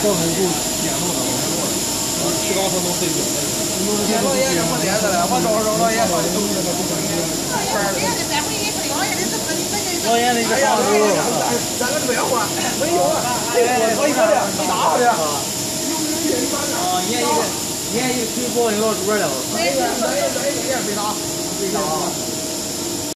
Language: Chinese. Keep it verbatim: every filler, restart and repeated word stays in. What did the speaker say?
这很够简陋的，我看过了。七高层都费劲。 电脑也是不连着了，我找找老爷说的。 老爷那个啥时候？ 咱个没有啊，没有啊，我我一说的，打的。 啊，年一个年一个推保龄老主了。 没有，没有，没有，没打，没打。